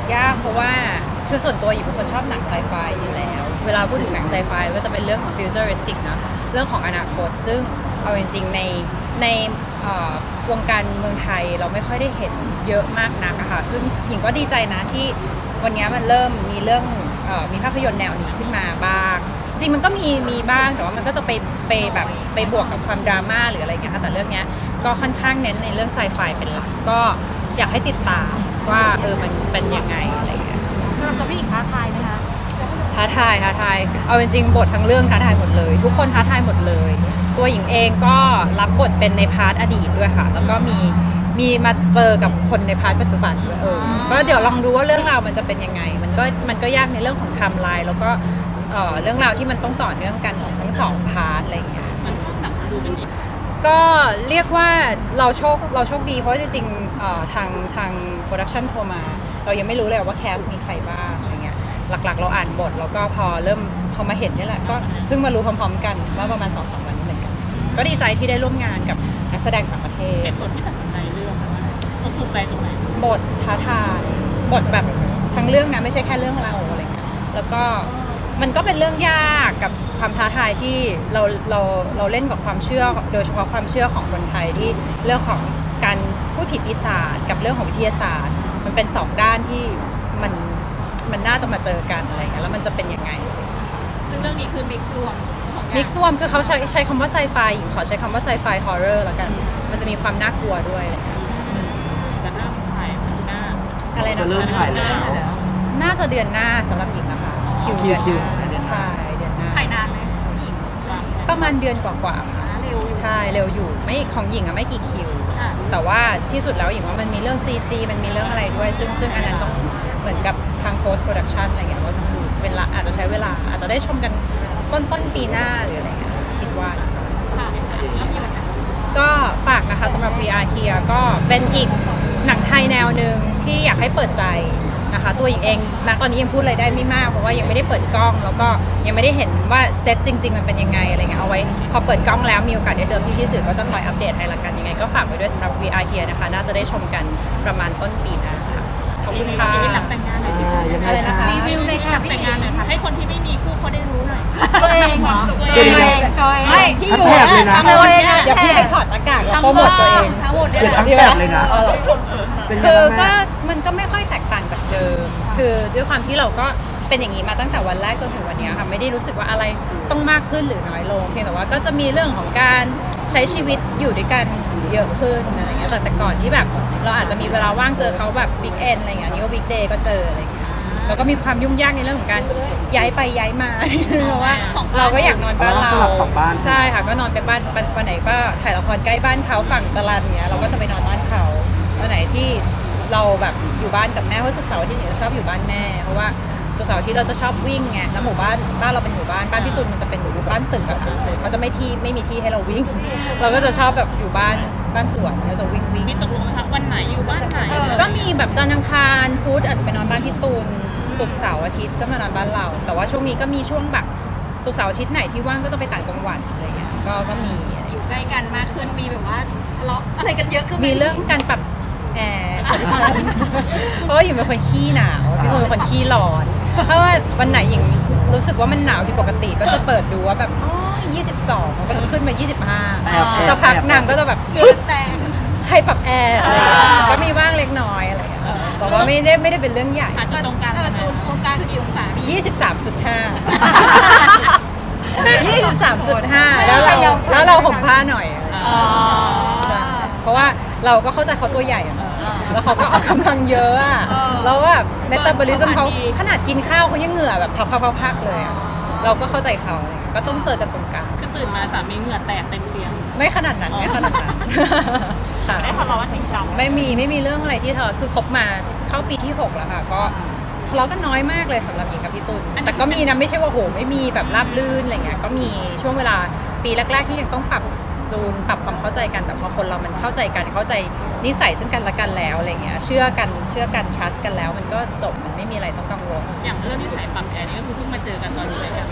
ยากเพราะว่าคือส่วนตัวอยู่เป็นคนชอบหนังไซไฟอยู่แล้วเวลาพูดถึงหนังไซไฟก็จะเป็นเรื่องของฟิวเจอริสติกนะเรื่องของอนาคตซึ่งเอาจริงๆในวงการเมืองไทยเราไม่ค่อยได้เห็นเยอะมากนักอะค่ะซึ่งหญิงก็ดีใจนะที่วันนี้มันเริ่มมีเรื่องมีภาพยนตร์แนวนี้ขึ้นมาบ้างจริงมันก็มีบ้างแต่ว่ามันก็จะไปบวกกับความดราม่าหรืออะไรเงี้ยค่ะแต่เรื่องนี้ก็ค่อนข้างเน้นในเรื่องไซไฟเป็นหลักก็อยากให้ติดตามว่ามันเป็นยังไงอะไรเงี้ยสำหรับตัวพี่หญิงท้าทายไหมคะท้าทายเอาจริงๆบททั้งเรื่องท้าทายหมดเลยทุกคนท้าทายหมดเลยตัวหญิงเองก็รับบทเป็นในพาร์ทอดีตด้วยค่ะแล้วก็มีมาเจอกับคนในพาร์ทปัจจุบันด้วยก็เดี๋ยวลองดูว่าเรื่องราวมันจะเป็นยังไงมันก็ยากในเรื่องของไทม์ไลน์แล้วก็เรื่องราวที่มันต้องต่อเนื่องกันของทั้งสองพาร์ทอะไรอย่างเงี้ยมันหนักดูเป็นก็เรียกว่าเราโชคดีเพราะจริงๆทางโปรดักชันโทรมาเรายังไม่รู้เลยว่าแคสมีใครบ้างอะไรเงี้ยหลักๆเราอ่านบทแล้วก็พอมาเห็นนี่แหละก็เพิ่งมารู้พร้อมๆกันว่าประมาณ 2-3 วันนี้เหมือนกันก็ดีใจที่ได้ร่วมงานกับนักแสดงต่างประเทศบทที่ตัดสินใจเรื่องเขาถูกใจตรงไหนบทท้าทายบทแบบทั้งเรื่องนะไม่ใช่แค่เรื่องเราอะไรเงี้ยแล้วก็มันก็เป็นเรื่องยากกับความท้าทายที่เราเล่นกับความเชื่อโดยเฉพาะความเชื่อของคนไทยที่เรื่องของการพูดผิดปีศาจกับเรื่องของวิทยาศาสตร์มันเป็น2ด้านที่มันน่าจะมาเจอกันอะไรเงี้ยแล้วมันจะเป็นยังไงเรื่องนี้คือมิกซ์รวมคือเขาใช้คำว่าไซไฟขอใช้คำว่าไซไฟฮอร์เรอร์แล้วกันมันจะมีความน่ากลัวด้วยอะไรเงี้ยจะเริ่มถ่ายหน้าอะไรนะเริ่มถ่ายแล้วน่าจะเดือนหน้าสำหรับหญิงนะคะคิวเดือนหน้าใช่เดือนหน้าถ่ายนานไหมประมาณเดือนกว่าค่ะใช่เร็วอยู่ไม่ของหญิงอะไม่กี่คิวแต่ว่าที่สุดแล้วหญิงว่ามันมีเรื่อง CG มันมีเรื่องอะไรด้วยซึ่งอันนั้นต้องเหมือนกับทาง post production อะไรเงี้ยว่าต้องดูเวลาอาจจะใช้เวลาอาจจะได้ชมกันต้นปีหน้าหรืออะไรเงี้ยคิดว่าก็ฝากนะคะสำหรับ VR Here ก็เป็นอีกหนังไทยแนวหนึ่งที่อยากให้เปิดใจนะคะตัวหญิงเองนะตอนนี้ยังพูดอะไรได้ไม่มากเพราะว่ายังไม่ได้เปิดกล้องแล้วก็ยังไม่ได้เห็นว่าเซตจริงๆมันเป็นยังไงอะไรเงี้ยเอาไว้พอเปิดกล้องแล้วมีโอกาสได้เดินที่สื่อก็จะคอยอัปเดตให้ละกันยังไงก็ฝากไว้ด้วยสำหรับ VR Here นะคะน่าจะได้ชมกันประมาณต้นปีหน้าค่ะขอบคุณค่ะรีวิวหลังแต่งงานหน่อยสิอะไรนะคะรีวิวในหลังแต่งงานหน่อยค่ะให้คนที่ไม่มีคู่เขาได้รู้หน่อยตัวเองเหรอไม่ที่อยู่ทำตัวเองเดี๋ยวพี่ไปถอดหน้ากากแล้วโปรโมทตัวเองทั้งหมดเลยทั้งแบบเลยนะคือก็มันก็ไม่ค่อยแตกต่างจากเดิมคือด้วยความที่เราก็เป็นอย่างนี้มาตั้งแต่วันแรกจนถึงวันนี้ค่ะไม่ได้รู้สึกว่าอะไรต้องมากขึ้นหรือน้อยลงเพียงแต่ว่าก็จะมีเรื่องของการใช้ชีวิตอยู่ด้วยกันเยอะขึ้นอะไรเงี้ยจากแต่ก่อนที่แบบเราอาจจะมีเวลาว่างเจอเขาแบบบิ๊กเอ็นอะไรเงี้ยนี่ก็บิ๊กเดย์ก็เจออะไรเงี้ยแล้วก็มีความยุ่งยากในเรื่องของการย้ายไปย้ายมาเพราะว่าเราก็อยากนอนบ้านเราใช่ค่ะก็นอนไปบ้านวันไหนก็ถ่ายละครใกล้บ้านเขาฝั่งจรัญเนี้ยเราก็จะไปนอนบ้านเขาวันไหนที่เราแบบอยู่บ้านกับแม่เพราะศุกร์เสาร์อาทิตย์เราชอบอยู่บ้านแม่เพราะว่าศุกร์เสาร์อาทิตย์เราจะชอบวิ่งไงแล้วหมู่บ้านเราเป็นหมู่บ้านพี่ตุลมันจะเป็นหมู่บ้านตึกอะค่ะมันจะไม่มีที่ให้เราวิ่งเราก็จะชอบแบบอยู่บ้านสวนเราจะวิ่งมีตกลงไหมคะวันไหนอยู่บ้านไหนก็มีแบบจันทร์อังคารพุธอาจจะไปนอนบ้านพี่ตุลศุกร์เสาร์อาทิตย์ก็มานอนบ้านเราแต่ว่าช่วงนี้ก็มีช่วงแบบศุกร์เสาร์อาทิตย์ไหนที่ว่างก็จะไปต่างจังหวัดอะไรเงี้ยก็มีอยู่ใกล้กันมากขึ้นมีแบบว่าทะเลาะอะไรกันเยอะขึ้นมีเรื่องการปรับแอร์เพราะว่าหญิงเป็นคนขี้หนาวพี่ตุลเป็นคนขี้ร้อนเพราะว่าวันไหนหญิงรู้สึกว่ามันหนาวผิดปกติก็จะเปิดดูว่าแบบ22ก็จะขึ้นมา25สักพักนางก็จะแบบใครปรับแอร์ก็มีว่างเล็กน้อยอะไรบอกว่าไม่ได้เป็นเรื่องใหญ่จุดตรงกลางคือกี่องศา 23.5แล้วเราห่มผ้าหน่อยเพราะว่าเราก็เข้าใจเขาตัวใหญ่แล้วเขาก็ออกกำลังเยอะแล้วแบบเมตาบอลิซึมเขาขนาดกินข้าวเขายังเหงื่อแบบพักๆเลยเราก็เข้าใจเขาก็ต้องเจอกันตรงกลางก็ตื่นมาสามีเหงื่อแตกเต็มเตียงไม่ขนาดนั้นได้ทะเลาะกันจริงจังไม่มีเรื่องอะไรที่ทะเลาะคือคบมาเข้าปีที่6แล้วค่ะก็ทะเลาะกันน้อยมากเลยสำหรับหญิงกับพี่ตุลแต่ก็มีนะไม่ใช่ว่าโหไม่มีแบบราบรื่นอะไรเงี้ยก็มีช่วงเวลาปีแรกๆที่ยังต้องปรับจูนปรับความเข้าใจกันแต่พอคนเรามันเข้าใจกันเข้าใจนิสัยซึ่งกันและกันแล้วอะไรเงี้ยเชื่อกัน trust กันแล้วมันก็จบมันไม่มีอะไรต้องกังวลอย่างเรื่องนิสัยปรับแอร์นี่ก็คือเพิ่งมาเจอกันตอนนี้เลยค่ะ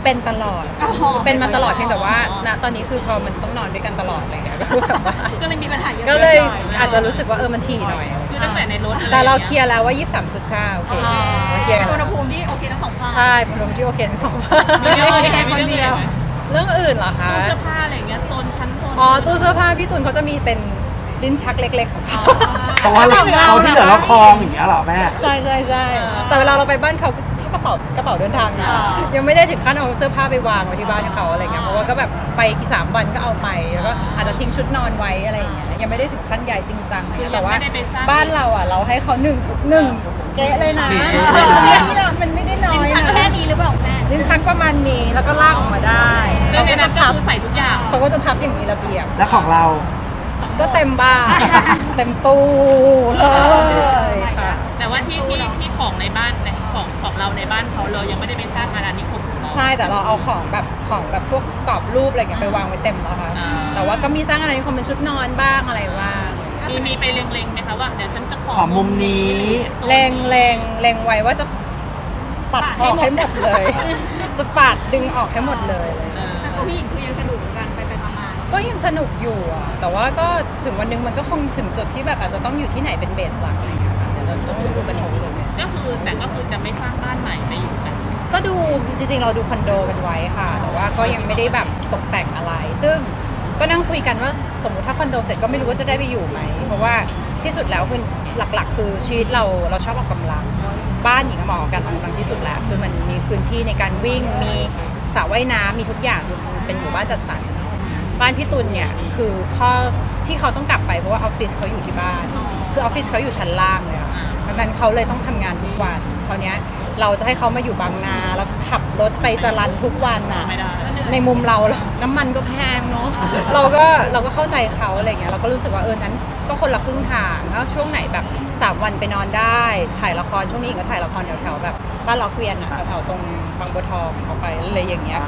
เป็นตลอดเป็นมาตลอดเพียงแต่ว่าณตอนนี้คือพอมันต้องนอนด้วยกันตลอดอะไรเงี้ยก็แบบว่าก็เลยมีปัญหาเยอะก็เลยอาจจะรู้สึกว่ามันถี่หน่อยคือตั้งแต่ในรถอะไรแต่เราเคลียร์แล้วว่า 23.9 โอเคเราเคลียร์กันอุณหแล้วภูมิที่โอเคทั้งสองฝ่ายใช่อุณหภูมิที่โอเคทั้งสองฝ่ายมีเรื่องอะไรคนเดียวเรื่องอื่นเหรอคะตู้เสื้อผ้าอะไรอย่างเงี้ยโซนชั้นโซนตู้เสื้อผ้าพี่ตุลเขาจะมีเป็นลิ้นชักเล็กๆของเขาเพราะว่าเราที่เหลือเราคลองอย่างเงี้ยเหรอแม่ใช่แต่เวลาเราไปบ้านเขาก็กระเป๋าเดินทางนะยังไม่ได้ถึงขั้นเอาเสื้อผ้าไปวางไว้ที่บ้านเขาอะไรเงี้ยเพราะว่าก็แบบไปกี่3 วันก็เอาไปแล้วก็อาจจะทิ้งชุดนอนไว้อะไรอย่างเงี้ยยังไม่ได้ถึงขั้นใหญ่จริงจังแต่ว่าบ้านเราอ่ะเราให้เขาหนึ่งเก๊ะเลยนะมันไม่ได้น้อยนะแค่นี้หรือเปล่าแม่ลิ้นชักประมาณนี้แล้วก็ลากออกมาได้แล้วในนั้นก็คือใส่ทุกอย่างเขาก็จะพับอย่างมีระเบียบแล้วของเราก็เต็มบ้านเต็มตู้เลยค่ะแต่ว่าที่ของในบ้านของเราในบ้านเขาเรายังไม่ได้ไปสร้างอาณานิคมใช่แต่เราเอาของแบบพวกกรอบรูปอะไรเงี้ยไปวางไว้เต็มแล้วค่ะแต่ว่าก็มีสร้างอะไรที่คนเป็นชุดนอนบ้างอะไรบ้างมีไปเล็งๆไหมคะว่าเดี๋ยวฉันจะขอมุมนี้เล็งไว้ว่าจะปัดออกให้หมดเลย จะปัดดึงออกให้หมดเลยแต่ตัวพี่หญิงคือยังสนุกกันไปมาๆก็ยังสนุกอยู่อ่ะแต่ว่าก็ถึงวันนึงมันก็คงถึงจุดที่แบบอาจจะต้องอยู่ที่ไหนเป็นเบสหลักอะไรเงี้ยค่ะเดี๋ยวเราต้องดูกันอีกทีก็คือจะไม่สร้างบ้านใหม่ไปอยู่กันก็ดูจริงๆเราดูคอนโดกันไว้ค่ะแต่ว่าก็ยังไม่ได้แบบตกแต่งอะไร ซึ่งก็นั่งคุยกันว่าสมมติถ้าคอนโดเสร็จก็ไม่รู้ว่าจะได้ไปอยู่ไหมเพราะว่าที่สุดแล้วคือหลักๆ คือชีวิตเราชอบออกกำลังบ้านหญิงก็เหมาะกับการออกกำลังที่สุดแล้วคือมันมีพื้นที่ในการวิ่งมีสระว่ายน้ำมีทุกอย่างเป็นหมู่บ้านจัดสรรบ้านพี่ตุลเนี่ยคือข้อที่เขาต้องกลับไปเพราะว่าออฟฟิศเขาอยู่ที่บ้านคือออฟฟิศเขาอยู่ชั้นล่างเลยค่ะดังนั้นเขาเลยต้องทำงานทุกวันคราวนี้เราจะให้เขามาอยู่บางนาแล้วขับรถไปจรัญทุกวันน่ะในมุมเราน้ำมันก็แพงเนาะเราก็เข้าใจเขาอะไรเงี้ยเราก็รู้สึกว่านั้นก็คนละครึ่งทางแล้วช่วงไหนแบบ3 วันไปนอนได้ถ่ายละครช่วงนี้ก็ถ่ายละครแถวๆแบบบ้านล็อกเวียนอะแถวๆตรงบางบัวทองเขาไปอะไรอย่างเงี้ย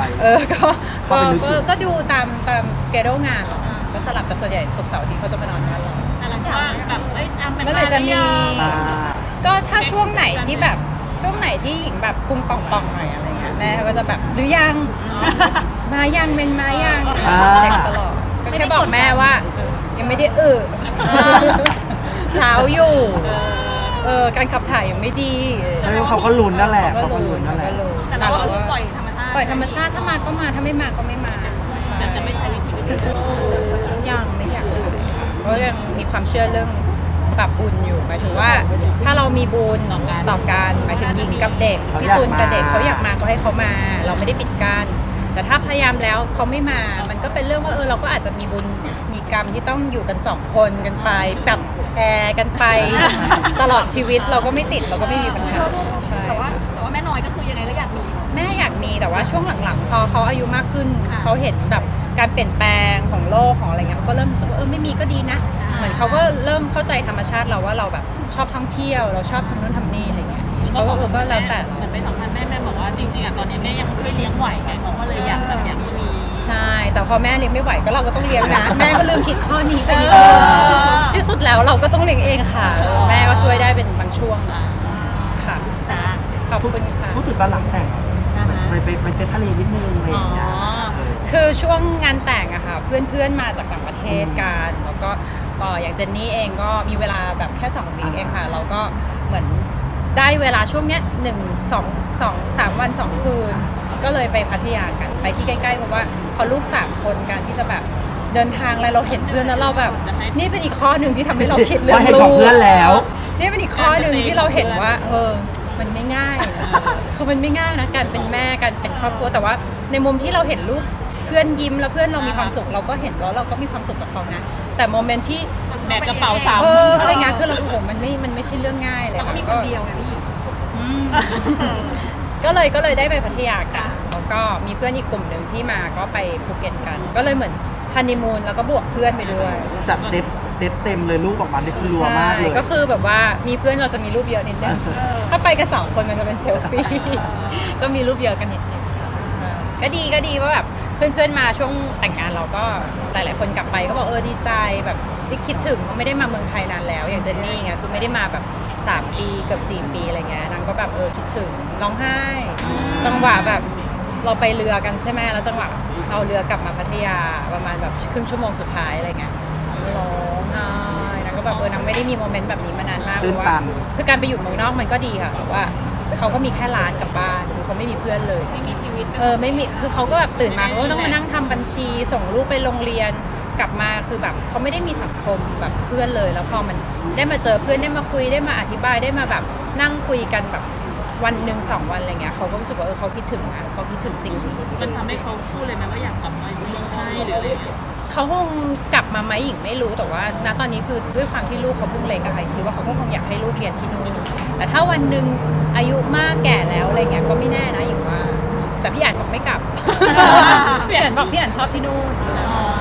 ก็ดูตามสเกดูงานก็สลับแต่ส่วนใหญ่ศุกร์เสาร์อาทิตย์เขาจะไปนอนบ้านเราแต่หลังจากแบบเมื่อไหร่จะมีก็ถ้าช่วงไหนที่แบบช่วงไหนที่หญิงแบบพุงป่องๆหน่อยอะไรเงี้ยแม่เขาก็จะแบบหรือยังมายังเป็นมายังเช็คตลอดก็แค่บอกแม่ว่ายังไม่ได้เช้าอยู่การขับถ่ายยังไม่ดีเขาก็ลุ้นนั่นแหละเขาก็ลุ้นแต่เราก็ปล่อยธรรมชาติธรรมชาติถ้ามาก็มาถ้าไม่มาก็ไม่มาแต่จะไม่ใช้วิธีอื่นยังไม่อยากใช้เพราะยังมีความเชื่อเรื่องปรับบุญอยู่หมายถึงว่าถ้าเรามีบุญต่อกันหมายถึงหญิงกับเด็กพี่ตุลกับเด็กเขาอยากมาก็ให้เขามาเราไม่ได้ปิดกั้นแต่ถ้าพยายามแล้วเขาไม่มามันก็เป็นเรื่องว่าเราก็อาจจะมีบุญมีกรรมที่ต้องอยู่กัน2 คนกันไปแบบแอร์กันไปตลอดชีวิตเราก็ไม่ติดเราก็ไม่มีปัญหาแต่ว่าแม่น้อยก็คือยังไงก็อยากมีแม่อยากมีแต่ว่าช่วงหลังๆพอเขาอายุมากขึ้นเขาเห็นแบบการเปลี่ยนแปลงของโลกของอะไรเงี้ยเขาก็เริ่มรู้สึกว่าไม่มีก็ดีนะเหมือนเขาก็เริ่มเข้าใจธรรมชาติเราว่าเราแบบชอบท่องเที่ยวเราชอบทำนู่นทำนี่อะไรเงี้ยเขาก็แล้วแต่เหมือนไปสัมภาษณ์แม่บอกว่าจริงๆตอนนี้แม่ยังไม่ค่อยเลี้ยงไหวไงเขาก็เลยอยากมีใช่แต่พอแม่เลี้ยงไม่ไหวก็เราก็ต้องเลี้ยงนะแม่ก็ลืมคิดข้อนี้ไปนิดที่สุดแล้วเราก็ต้องเลี้ยงเองค่ะแม่ก็ช่วยได้เป็นบางช่วงค่ะขอบคุณค่ะพูดถึงตอนหลังแต่งไปเซตทะเลนิดนึงอะไรอย่างเงี้ยคือช่วงงานแต่งอะค่ะเพื่อนมาจากต่างประเทศกันแล้วก็อย่างเจนนี่เองก็มีเวลาแบบแค่2 วีคเองค่ะเราก็เหมือนได้เวลาช่วงเนี้ย3 วัน 2 คืนก็เลยไปพัทยากันไปที่ใกล้ๆเพราะว่าพอลูก3 คนกันที่จะแบบเดินทางอะไรเราเห็นเพื่อนแล้วเราแบบนี่เป็นอีกข้อหนึ่งที่ทำให้เราคิดเรื่องลูกเพื่อนแล้วนี่เป็นอีกข้อหนึ่งที่เราเห็นว่ามันไม่ง่ายคือมันไม่ง่ายนะการเป็นแม่การเป็นครอบครัวแต่ว่าในมุมที่เราเห็นลูกเพื่อนยิ้มแล้วเพื่อนเรามีความสุขเราก็เห็นแล้วเราก็มีความสุขกับเขานะแต่โมเมนต์ที่แบกกระเป๋า3 อะไรเงี้ยคือเรามันไม่ใช่เรื่องง่ายเลยค่ะก็มีคนเดียวไงพี่ก็เลยได้ไปพัทยากันแล้วก็มีเพื่อนอีกกลุ่มหนึ่งที่มาก็ไปภูเก็ตกันก็เลยเหมือนฮันนีมูนแล้วก็บวกเพื่อนไปด้วยจัดเซตเต็มเลยรูปออกมาได้คือรัวมากเลยก็คือแบบว่ามีเพื่อนเราจะมีรูปเยอะนิดนึงถ้าไปกัน2 คนมันจะเป็นเซลฟี่ก็มีรูปเยอะกันนิดนึงก็ดีว่าแบบเพื่อนมาช่วงแต่งงานเราก็หลายๆคนกลับไปก็บอกดีใจแบบที่คิดถึงเขาไม่ได้มาเมืองไทยนานแล้วอย่างเจนนี่ไงคือไม่ได้มาแบบ3 ปีเกือบ4 ปีอะไรเงี้ยนางก็แบบคิดถึงร้องไห้จังหวะแบบเราไปเรือกันใช่ไหมแล้วจังหวะเอาเรือกลับมาพัทยาประมาณแบบครึ่งชั่วโมงสุดท้ายอะไรเงี้ยร้องไห้นางก็แบบนางไม่ได้มีโมเมนต์แบบนี้มานานมากเพราะว่าคือการไปอยู่เมืองนอกมันก็ดีค่ะแต่ว่าเขาก็มีแค่ร้านกับบ้านเขาไม่มีเพื่อนเลยไม่มีชีวิตไม่มีคือเขาก็แบบตื่นมาเขาก็ต้องมานั่งทำบัญชีส่งลูกไปโรงเรียนกลับมาคือแบบเขาไม่ได้มีสังคมแบบเพื่อนเลยแล้วพอมันได้มาเจอเพื่อนได้มาคุยได้มาอธิบายได้มาแบบนั่งคุยกันแบบวันหนึ่ง2 วันอะไรเงี้ยเขาก็รู้สึกว่าเขาคิดถึงนะเขาคิดถึงสิ่งนี้มันทำให้เขาพูดเลยไหมว่าอยากกลับมาอยู่เมืองไทยหรืออะไรเงี้ยเขาคงกลับมาไหมหญิงไม่รู้แต่ว่าณตอนนี้คือด้วยความที่ลูกเขาเพิ่งเล็กอะค่ะคิดว่าเขาก็คงอยากให้ลูกเรียนที่นู่นแต่ถ้าวันหนึ่งอายุมากแก่แล้วอะไรเงี้ยก็ไม่แน่นะหญิงว่าแต่พี่อ่านบอกไม่กลับพี่อ่านบอกพี่อ่านชอบที่นู่น